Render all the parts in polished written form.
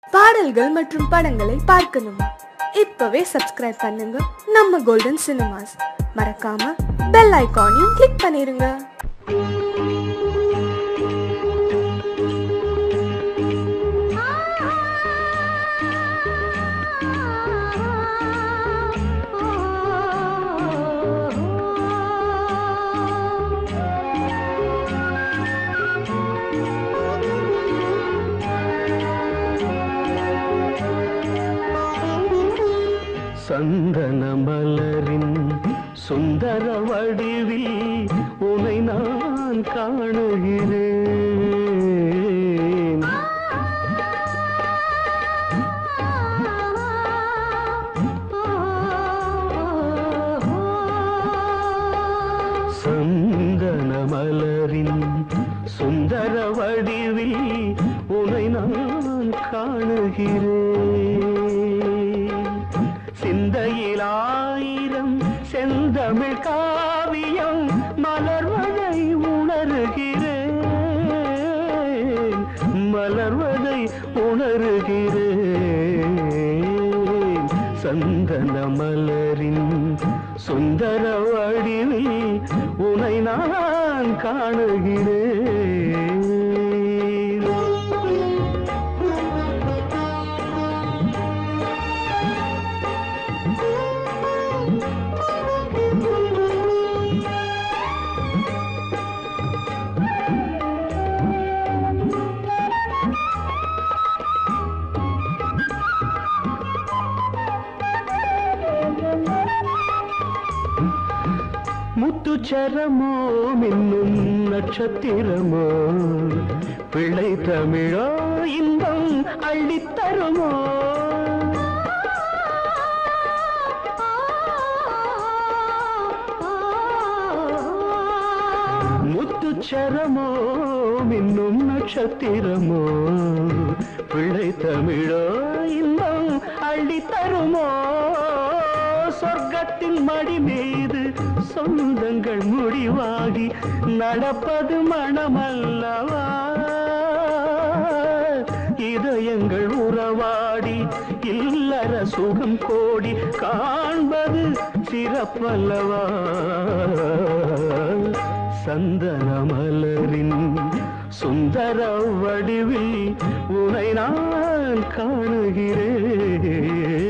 பாடல்கள் மற்றும் படங்களை பார்க்கணுமா? இப்பவே சப்ஸ்கிரைப் பண்ணுங்க நம்ம கோல்டன் சினிமாஸ். மறக்காம பெல் ஐகானையும் கிளிக் பண்ணிருங்க. சந்தன மலரின் சுந்தர வடிவில் உனை நான் காணுகிறேன். சந்தன மலரின் சுந்தர வடிவில் உனை நான் காணுகிறேன். சிந்தையில் ஆயிரம் செந்தமிழ் காவியம் மலர்வதை உணர்கிறேன், மலர்வதை உணர்கிறேன். சந்தன மலரின் சுந்தர வடிவில் உனை நான் காணுகிறேன். முத்துச்சரமோ மின்னும் நட்சத்திரமோ பிள்ளை தமிழோ இன்பம் அள்ளித்தருமோ. முத்துச்சரமோ மின்னும் நட்சத்திரமோ பிள்ளை தமிழோ இன்பம் அள்ளித்தருமோ. சொர்க்கத்தின் மடி மீது சொந்தங்கள் முடிவாகி நடப்பது மனமல்லவா. இதயங்கள் உறவாடி இல்லற சுகம் கோடி காண்பது சிறப்பல்லவா. சந்தன மலரின் சுந்தர வடிவில் உனை நான் காணுகிறேன்.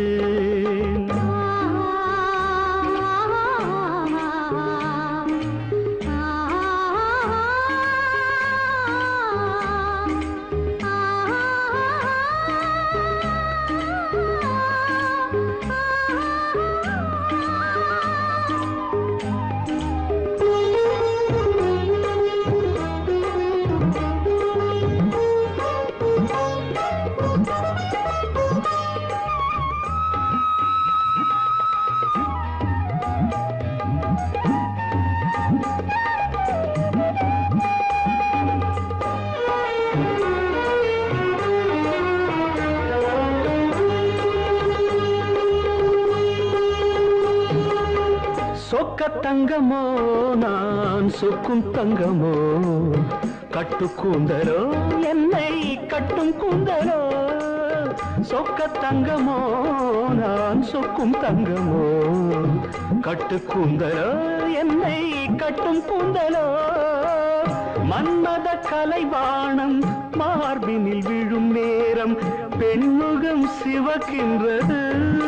சொக்க தங்கமோ நான் சொக்கும் தங்கமோ கட்டு கூந்தலோ என்னை கட்டும் கூந்தலோ. சொக்க தங்கமோ நான் சொக்கும் தங்கமோ கட்டு கூந்தலோ என்னை கட்டும் கூந்தலோ. மன்மத கலைவாணம் மார்பினில் விழும் நேரம் பெண்முகம் சிவக்கின்றது.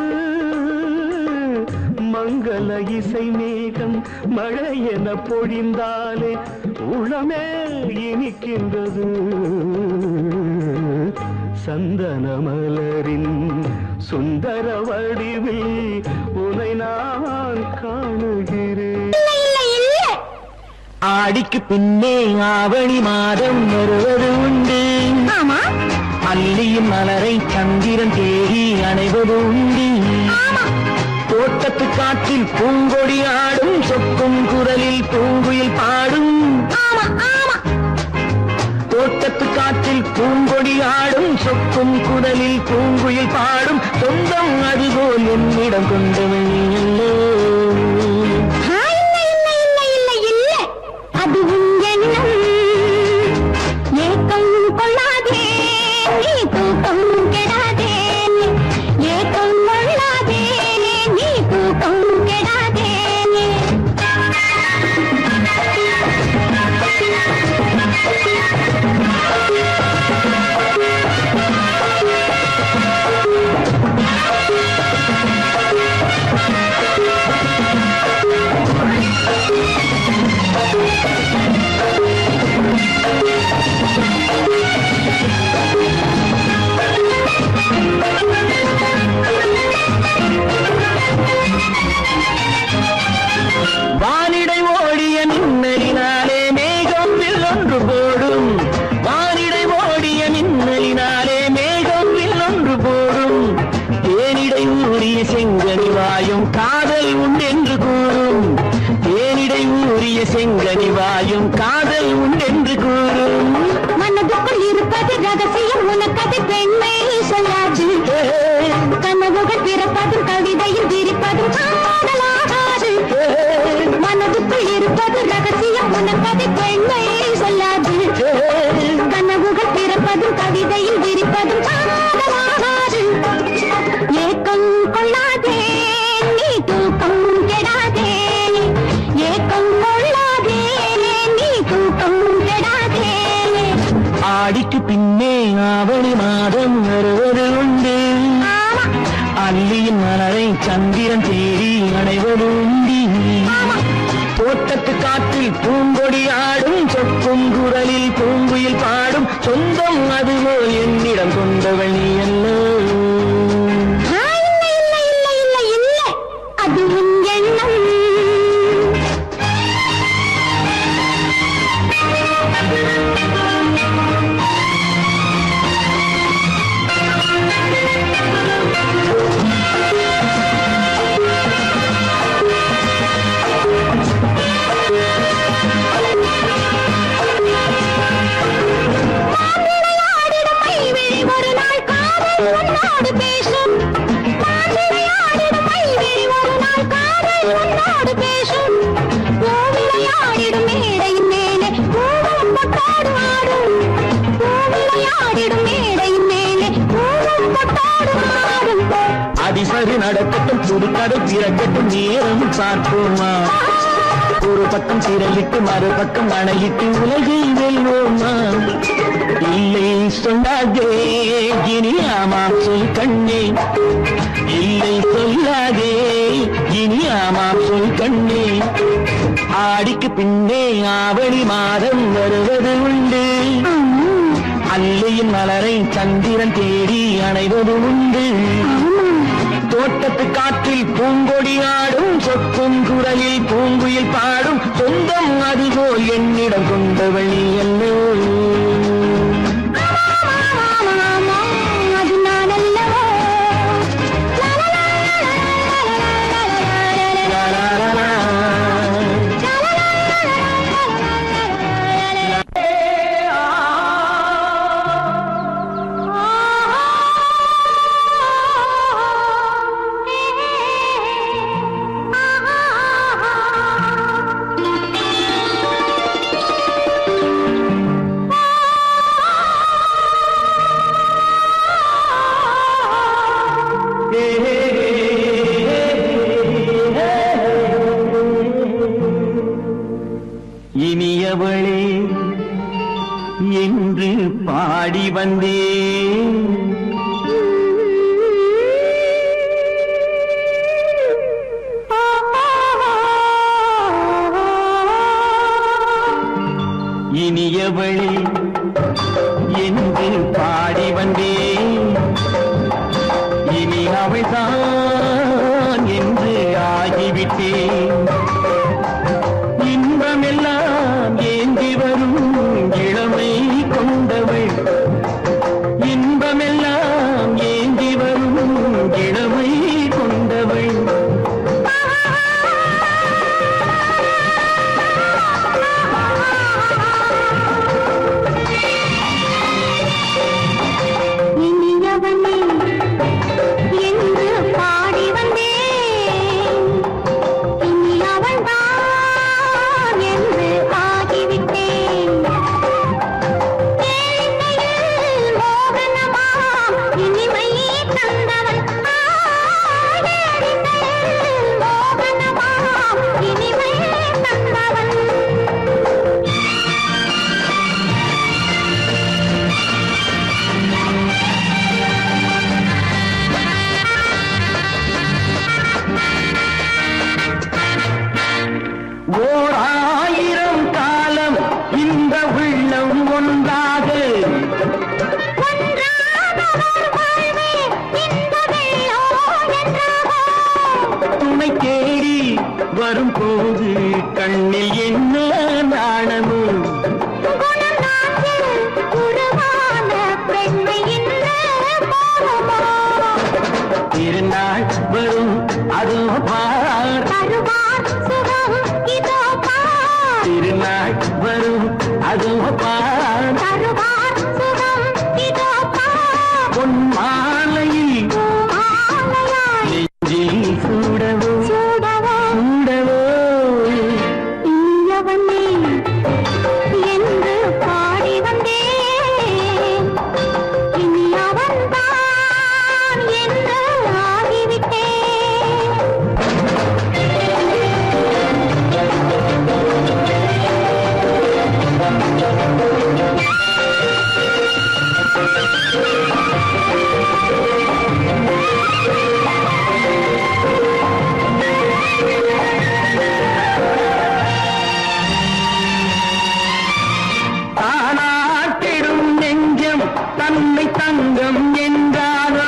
மங்கள இசை மேகம் மழை என பொழிந்தாலே உளமே இனிக்கின்றது. சந்தன மலரின் சுந்தர வடிவில் உனை நான் காணுகிறேன். ஆடிக்கு பின்னே ஆவணி மாதம் வருவது உண்டு. அல்லியின் மலரை சந்திரன் தேடி அணைவது உண்டு. தோட்டத்து காற்றில் பூங்கொடி ஆடும் சொக்கும் குரலில் பூங்குயில் பாடும். தோட்டத்து காற்றில் பூங்கொடி ஆடும் சொக்கும் குரலில் பூங்குயில் பாடும். சொந்தம் அதுபோல் என்னிடம் கொண்டவள் அல்ல. அது ஏக்கம் கொள்ளாதே, தூக்கம் கெடா. செங்கனி வாயும் காதல் உண்டென்று கூறும். மனதுக்குள் இருப்பது ரகசியம் உனக்கது பெண்மை சொல்லாது. கனவுகள் பிறப்பதும் கவிதையில் விரிப்பதும் காதலாகாது. மனதுக்குள் இருப்பது ரகசியம் உனக்கது பெண்மை சொல்லாது. கனவுகள் பிறப்பதும் கவிதையில் விரிப்பதும் காதலாகாது. ஏக்கம் கொள்ளாதே நீ தூக்கம் கெடாதே. ஏக்கம் கொள்ளாதே நீ தூக்கம் கெடாதே. ஆடிக்கு பின்னே ஆவணி மாதம் வருவது உண்டு. அல்லியின் மலரை சந்திரன் தேடி அடைவது உண்டு. தோட்டத்து காற்றில் பூங்கொடி ஆடும் சொக்கும் குரலில் பூங்குயில் பாடும் சொந்தம் அதுபோல் என்னிடம் கொண்டவள் நீ அல்ல. அது உன் எண்ணம். அதிசரி நடக்கட்டும் புதுக்கதை பிறக்கட்டும் நேரம் பார்ப்போமா. ஒரு பக்கம் திரையிட்டு மறுபக்கம் அணையிட்டு உலகை வெல்வோமா. இல்லை சொல்லாதே இனி ஆமாம் சொல் கண்ணே. இல்லை சொல்லாதே இனி ஆமாம் சொல் கண்ணே. ஆடிக்கு பின்னே ஆவணி மாதம் வருவது உண்டு. அல்லையின் மலரை சந்திரன் தேடி அணைவது உண்டு. தோட்டத்து காற்றில் பூங்கொடி ஆடும் சொக்கும் குரலில் பூங்குயில் பாடும் சொந்தம் அதுபோல் என்னிடம் கொண்டவள் நீ அல்ல. இனியவளே என்று பாடி வந்தேன். இனியவளே என்று பாடி வந்தேன். இனி அவள்தான் என்று ஆகிவிட்டேன். இன்பமெல்லாம் ஏந்தி வரும் இளமை கொண்டவள். இன்பமெல்லாம் ஏந்தி வரும் இளமை கொண்டவள். இனியவனே என்று பாடி வந்தேன். இனி அவள்தான் என்று ஆகிவிட்டேன். கேளிக்கையில் மோகனமாம் இனிமை தந்தவன். கேளிக்கையில் மோகனமாம் இனிமை தந்தவன். ஓர் ஆயிரம் காலம் இந்த உள்ளம் ஒன்றாக துணை தேடி வரும் போது கண்ணில் என்ன நாணமும். திருநாள் வரும் அதோ பார். வரும் அதுவப்பா தருவார் சுகம் இதோப்பா பொன் மாலையில் மாலையாய் நெஞ்சில் சூடவோ சூடவோ சூடவோ இனியவனே என்று பாடி வந்தேன் இனி அவன்தான் என்று ஆகிவிட்டேன் தானாட்டிடும் நெஞ்சம் தன்னை தங்கம் என்றாரோ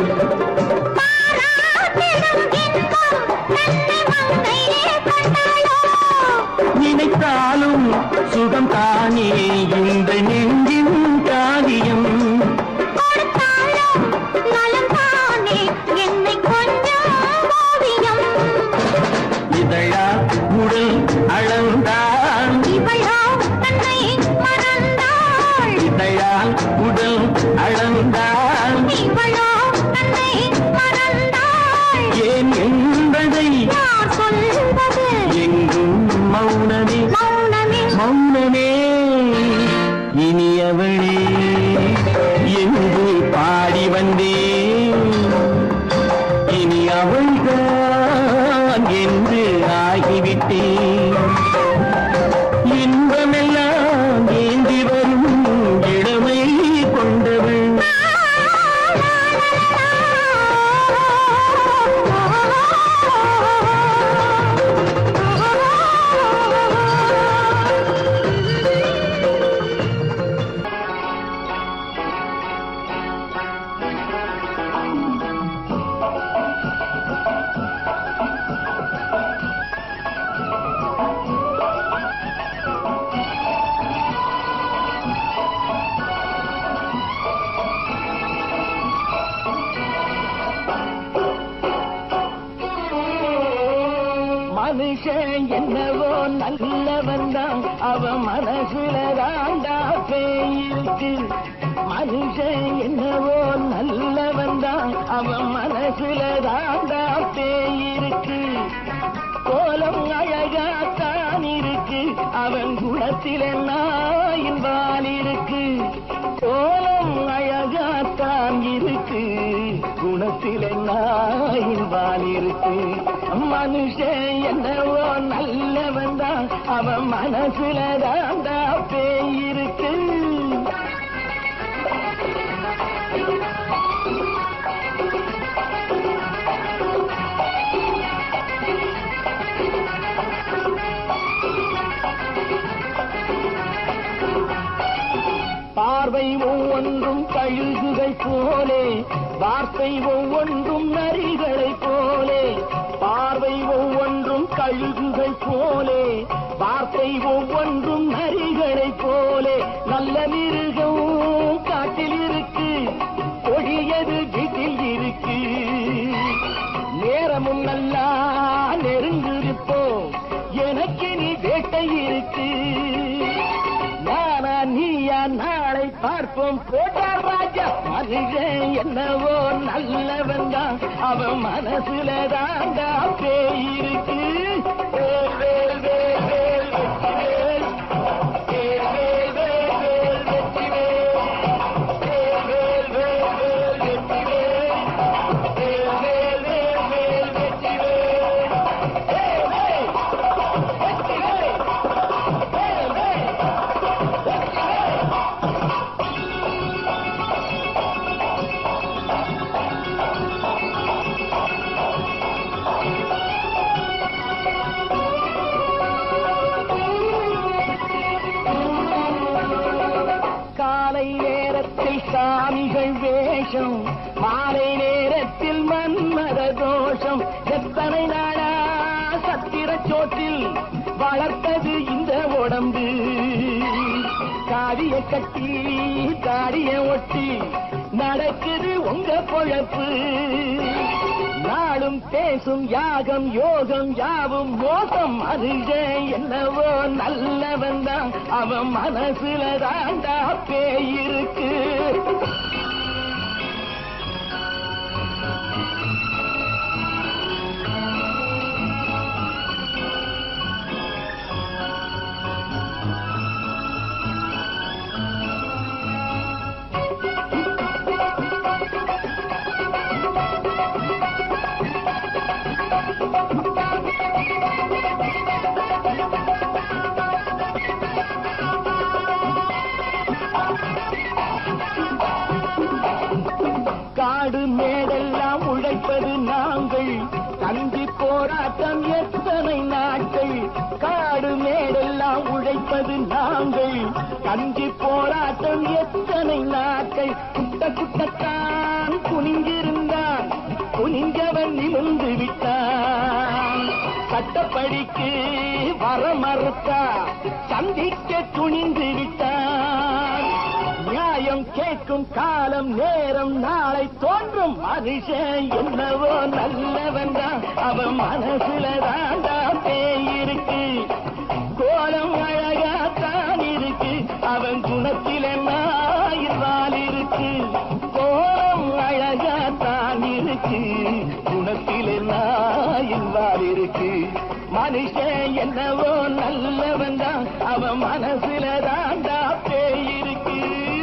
பாராட்டிடும் இன்பம் தன்னை மங்கையே கண்டாளோ நினைத்தாலும் சுகம் தானே இந்த நெஞ்சின் காரியம் கொடுத்தாலும் நலம் தானே என்னை கொஞ்சம் ஓவியம் இதழா உடல் அளந்தால் இவளோ தன்னை மறந்தாள் இதழால் உடல் அளந்தால் இவளோ தன்னை மறந்தாள் ஏன் என்பதை யார் சொல்வது எங்கும் மௌனமே மௌனமே மௌனமே இனியவளே என்று பாடி வந்தேன் இனி அவள்தான் என்று ஆகிவிட்டேன் இன்பமெல்லாம் ஏந்தி வரும் இளமை கொண்டவள் மனுஷன் என்னவோ நல்லவன் தான் அவன் மனசுல தாண்டா பேயிருக்கு மனுஷன் என்னவோ நல்லவன் தான் அவன் மனசுல தாண்டா பேயிருக்கு கோலம் அழகாத்தான் இருக்கு அவன் குணத்தில நாயின் வால் இருக்கு கோலம் அழகாத்தான் இருக்கு குணத்தில நாயின் வால் இருக்கு மனுஷன் என்னவோ நல்லவன் தான் அவன் மனசுல தாண்டா பேயிருக்கு பார்வை ஒவ்வொன்றும் கழுகுகள் போலே வார்த்தை ஒவ்வொன்றும் நரிகளைப் போலே பார்வை ஒவ்வொன்றும் கழுகுகள் போலே வார்த்தை ஒவ்வொன்றும் நரிகளைப் போலே நல்ல மிருகம் காட்டில் இருக்கு கொடியது வீட்டில் இருக்கு நேரமும் நல்லா நெருங்கிருப்போம் எனக்கு நீ வேட்டை இருக்கு நானா நீயா நாளை பார்ப்போம் போட்டார் ராஜா மனுஷன் என்னவோ நல்லவன் தான் அவன் மனசுல தாண்டா பேயிருக்கு வேல் வேல் வேல் வேல் வெற்றி வேல் வேல் வேல் வேல் வேல் வெற்றி வேல் வேல் வேல் வேல் வேல் வெற்றி வேல் வேல் வேல் வெற்றி வேல் வேல் வேல் காலை நேரத்தில் சாமிகள் வேஷம் மாலை நேரத்தில் மன்மத தோஷம் எத்தனை நாளா சத்திர சோற்றில் வளர்த்தது இந்த உடம்பு காவிய கட்டி தாடிய ஒட்டி நடக்குது உங்க பொழப்பு நாளும் பேசும் யாகம் யோகம் யாவும் மோசம். மனுஷன் என்னவோ நல்லவன் தான், அவன் மனசுல தாண்டா பேயிருக்கு. காடு மேடெல்லாம் உழைப்பது நாங்கள், கஞ்சி போராட்டம் எத்தனை நாட்கள். காடு மேடெல்லாம் உழைப்பது நாங்கள், கஞ்சி போராட்டம் எத்தனை நாட்கள். குட்ட குட்டத்தான் குனிஞ்சிருந்தான், குனிஞ்சவன் நிமிர்ந்து விட்டான். சட்டப்படிக்கு வர மறுத்தா, சந்திக்க துணிந்து விட்டான். நியாயம் கேட்கும் காலம் நேரம் நாளை தோன்றும். மனுஷன் என்னவோ நல்லவன் தான், அவன் மனசுல தாண்டா பேயிருக்கு. கோலம் அழகாத்தான் இருக்கு, அவன் குணத்தில நாயிரால் இருக்கு. கோலம் அழகாத்தான் இருக்கு, குணத்தில நாயிரால் இருக்கு. மனுஷன் என்னவோ நல்லவன் தான், அவன் மனசுல தாண்டா பேயிருக்கு.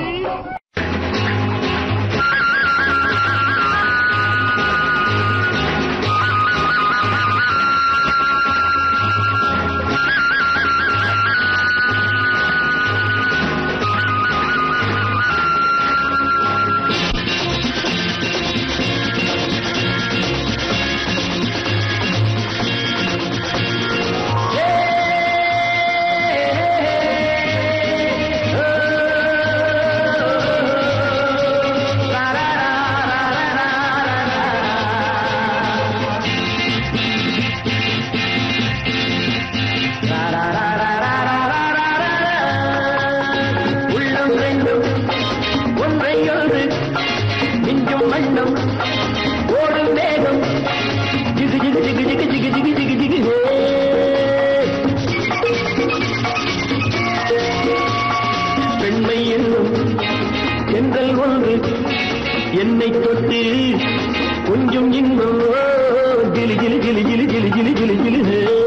என்னை தொட்டு கொஞ்சம் இன்பம் ஜிலி ஜிலி ஜிலி ஜிலி ஜிலி ஜிலி ஜிலி ஜிலி.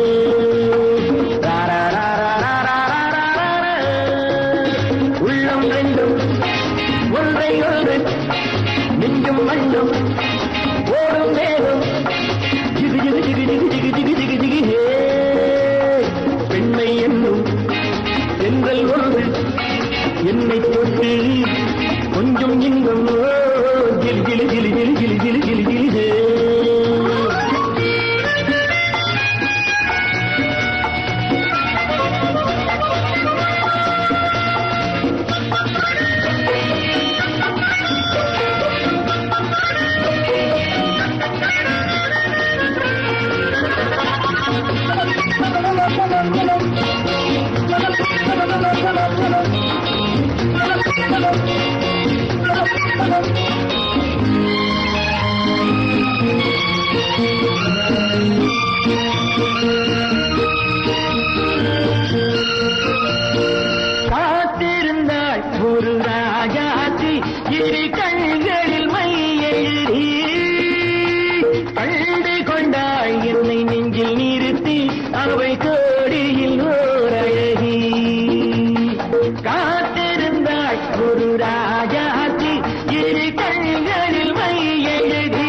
உள்ளம் ரெண்டும் ஒன்றை ஒன்று நெஞ்சும் மண்ணும் ஓடும் வேகம் ஜிகு ஜிகு ஜிகு ஜிகு ஜிகு ஜிகு ஜிகு ஜிகு. பெண்மை என்னும் பெண்கள் ஒன்று என்னை தொட்டு கொஞ்சம் இன்பம் ஜிலி ஜிலி ஜிலி ஜிலி ஜிலி ஜிலி ஜிலி ஜிலி. காத்திருந்தாள் ஒரு ராஜாத்தி இரு கண்களில் மை எழுதி, கண்டு கொண்டாள் என்னை நெஞ்சில் நிறுத்தி அவை கோடியில் ஓர் அழகி. காத்திருந்தாள் ஒரு ராஜாத்தி இரு கண்களில் மை எழுதி,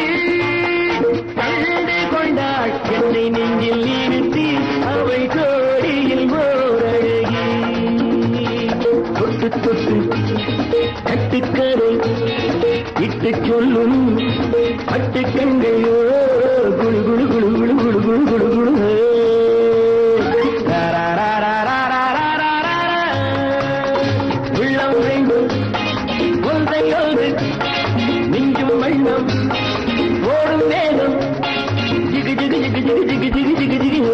கண்டு கொண்டாள் என்னை நெஞ்சில் நிறுத்தி அவை கோடியில் ஓர் அழகி. தொட்டு தொட்டு கட்டுக்கரை இட்டு சொல்லும் பட்டு கண்கையோ குழு குழு குழு குழு குழு குழு குழு குழு. உள்ளம் வேண்டும் ஒன்றை ஒன்று நெஞ்சும் மண்ணும் ஓடும் வேகம் ஜிகு ஜிகு ஜிகு ஜிகு ஜிகு ஜிகு ஜிகு ஜிகு.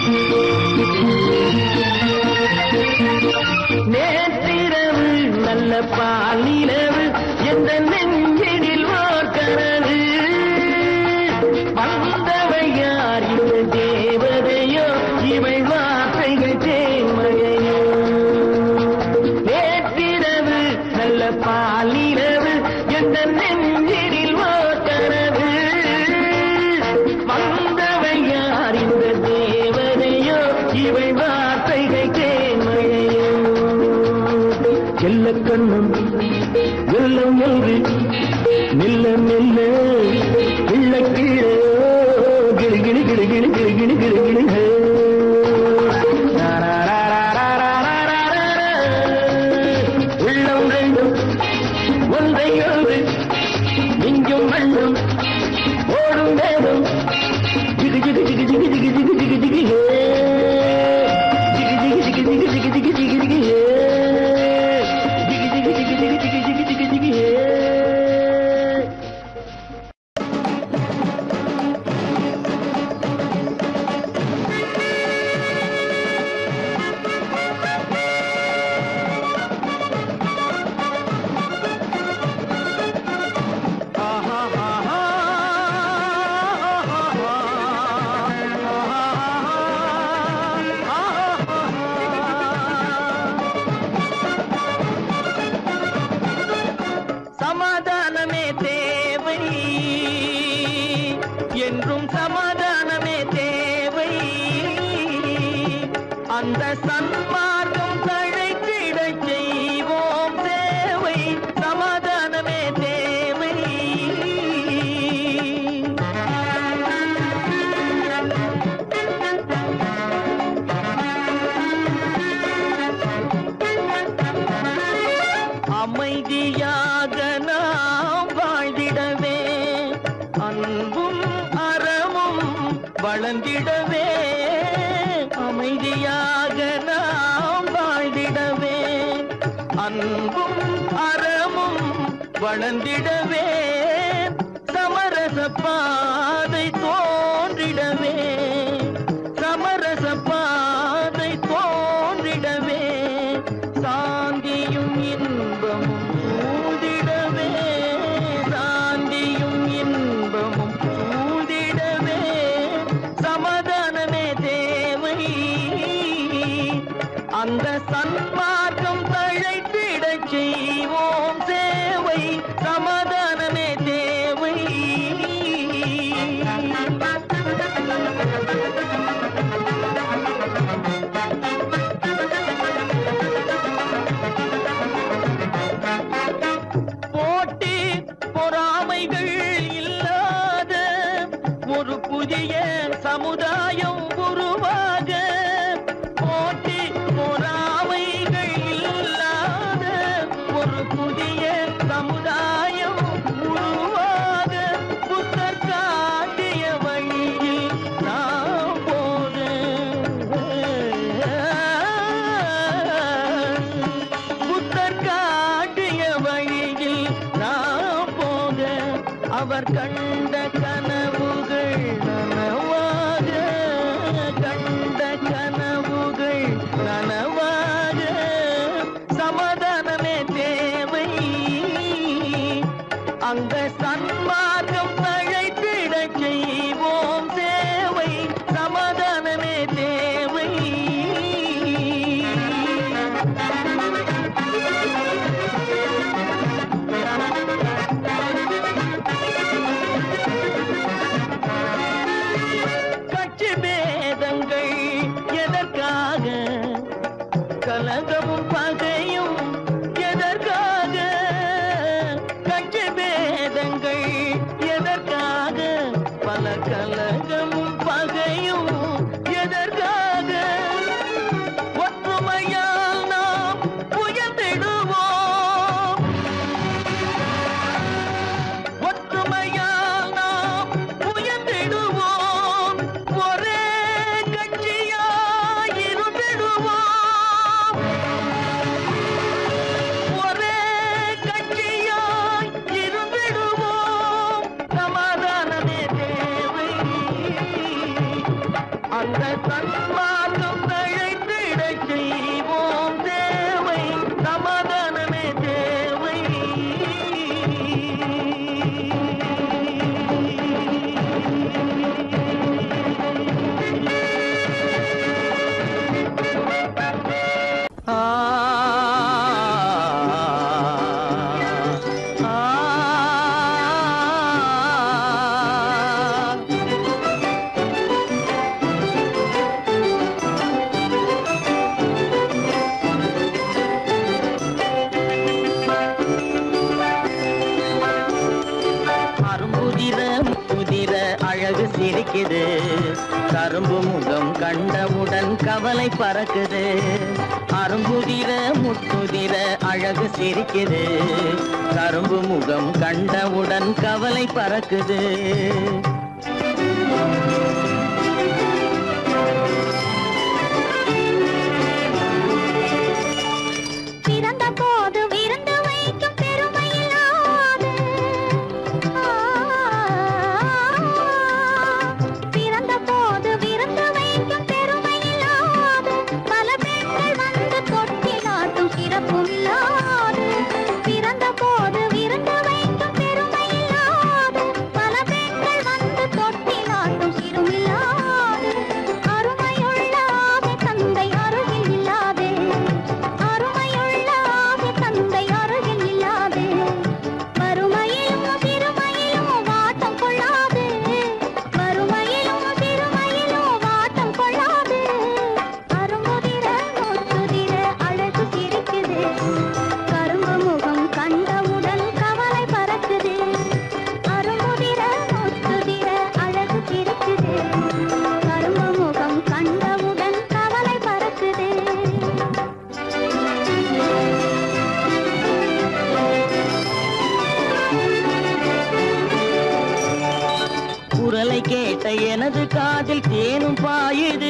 நேற்றிரவு நல்ல பாலிரவு எந்த நெஞ்சினில் ஓர் கனவு வந்தவை யார் இந்த தேவதையோ இவை வார்த்தைகள் தேன்மழையோ நேற்றிரவு நல்ல பாலிரவு எந்த நெஞ்சினில் ஓர் கனவு வந்தவை யார் இந்த தேவதையோ இவை வார்த்தைகள் தேன்மழையோ செல்ல கண்ணும் வெள்ளம் என்று மெல்ல மெல்ல கிள்ள கீழே கிளி கிளி கிளி கிளி கிளி கிளி கிளி கிளி உள்ளம் ரெண்டும் ஒன்றை ஒன்று இங்கும் வெள்ளம் ஓடும் வேதம் ஜிகு ஜிகு ஜிகு ஜிகு ஜிகு ஜிகு ஜிகு ஜிகு ஜிகு ஜிகு ஜிகு ஜிகு ஜிகு ஜிகு ஜிகு ஜிகு சமாதானமே தேவை என்றும் சமாதானமே தேவை அந்த சன்மார்க்கம் தழைத்திடச் செய்வோம் சேவை சமாதானமே தேவை அமைதியாக நாம் வாழ்ந்திடவே அன்பும் அறமும் வளர்ந்திடவே அமைதியாக நாம் வாழ்ந்திடவே அன்பும் அறமும் வளர்ந்திடவே சமரச பாதை தோன்றிடவே சமரச பாதை தோன்றிடவே சாந்தியும் இன்பமும் சூழ்ந்திடவே சாந்தியும் இன்பமும் சூழ்ந்திடவே சமாதானமே தேவை அந்த சன்மார்க்கம் தழைத்திடச் செய்வோம் சேவை சமாதானமே தேவை போட்டி பொறாமைகள் இல்லாத ஒரு புதிய சமுதாயம் உருவாக போட்டி பொறாமைகள் இல்லாத ஒரு புதிய சமுதாயம் உருவாக புத்தர் காட்டிய வழியில் நாம் போக புத்தர் காட்டிய வழியில் நாம் போக அவர் கண்ட கனவுகள் நனவாக கண்ட கனவுகள் நனவாக சமாதானமே தேவை அந்த சன்மார்க்கம் தழைத்திடச் செய்வோம் சேவை சமாதானமே தேவை கட்சி பேதங்கள் எதற்காக கலகமும் பகையும் எதற்காக கட்சி பேதங்கள் எதற்காக பல கலகமும் பகையும் எதற்காக ஒற்றுமையால் நாம் உயர்ந்திடுவோம் ஒற்றுமையால் நாம் உயர்ந்திடுவோம் ஒரே கட்சியாயிருந்திடுவோம் அந்த சன்மார்க்கம் தழைத்திட செய்வோம் தேவை சமாதானமே தேவை. அழகு சிரிக்குது, கரும்பு முகம் கண்டவுடன் கவலை பறக்குது. அரும்புதிர முத்துதிர அழகு சிரிக்குது, கரும்பு முகம் கண்டவுடன் கவலை பறக்குது. குரலை கேட்ட எனது காதில் தேனும் பாயுது.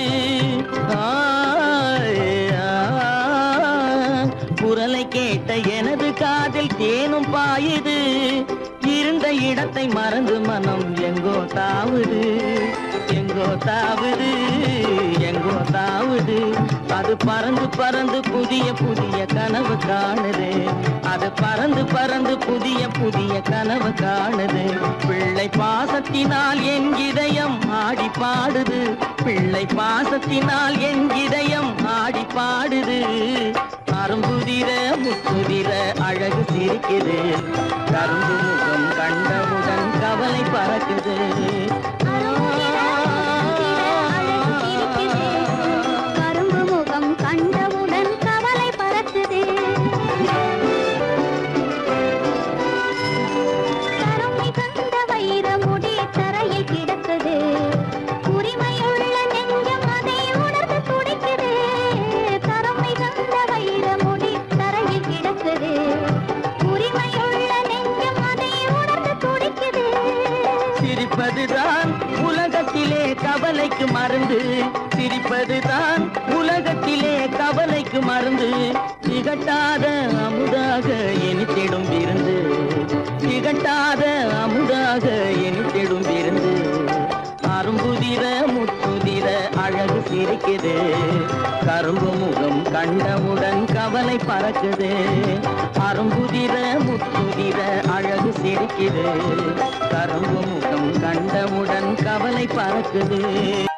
குரலை கேட்ட எனது காதில் தேனும் பாயுது. இருந்த இடத்தை மறந்து மனம் எங்கோ தாவுது, எங்கோ தாவுது, எங்கோ தாவுது. அது பறந்து பறந்து புதிய புதிய கனவு காணுது. அது பறந்து பறந்து புதிய புதிய கனவு காணுது. பிள்ளை பாசத்தினால் என் இதயம் ஆடி பாடுது. பிள்ளை பாசத்தினால் என் இதயம் ஆடி பாடுது. அரும்புதிர முத்துதிர அழகு சிரிக்குது, கரும்பு முகம் கண்டவுடன் கவலை பறக்குது. கரும்பு முகம் கண்டவுடன் கவலை பறக்குது. கருமை கண்ட வைரமுடி தரையில் கிடக்குது. உரிமையுள்ள நெஞ்சம் அதை உணர்ந்து துடிக்குது. கருமை கண்ட வைரமுடி தரையில் கிடக்குது. உரிமையுள்ள நெஞ்சம் அதை உணர்ந்து துடிக்குது. சிரிப்பதுதான் உலகத்திலே கவலைக்கு மருந்து. சிரிப்பதுதான் உலகத்திலே கவலைக்கு மருந்து. திகட்டாத அமுதாக இனித்திடும் விருந்து. திகட்டாத அமுதாக இனித்திடும் விருந்து. அரும்புதிர முத்துதிர அழகு சிரிக்குது, கரும்பு முகம் கண்டவுடன் கவலை பறக்குது. அரும்புதிர முத்துதிர அழகு சிரிக்குது, கரும்பு முகம் கண்டவுடன் கவலை பறக்குது.